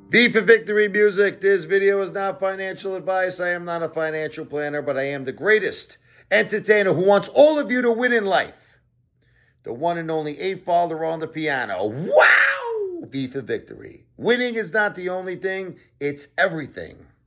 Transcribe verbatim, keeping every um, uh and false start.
V for Victory music. This video is not financial advice. I am not a financial planner, but I am the greatest entertainer who wants all of you to win in life. The one and only Apefather on the piano. Wow! V for Victory. Winning is not the only thing, it's everything.